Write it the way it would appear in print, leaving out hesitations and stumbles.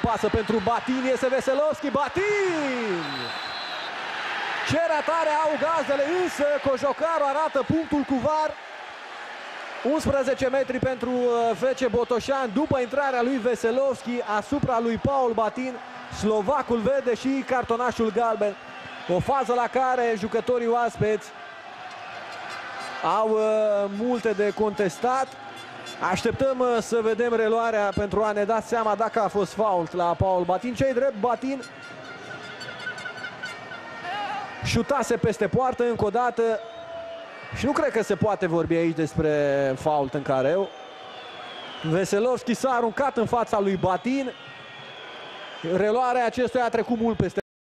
pasă pentru Batin, iese Veselovski, Batin! Ce ratare au gazdele, însă Cojocaru arată punctul cu VAR. 11 metri pentru FC Botoșani după intrarea lui Veselovski asupra lui Paul Batin. Slovacul vede și cartonașul galben. O fază la care jucătorii oaspeți au multe de contestat. Așteptăm să vedem reluarea pentru a ne da seama dacă a fost fault la Paul Batin. Ce-i drept, Batin șutase peste poartă încă o dată și nu cred că se poate vorbi aici despre fault în careu. Veselovski s-a aruncat în fața lui Batin. Reluarea acestuia a trecut mult peste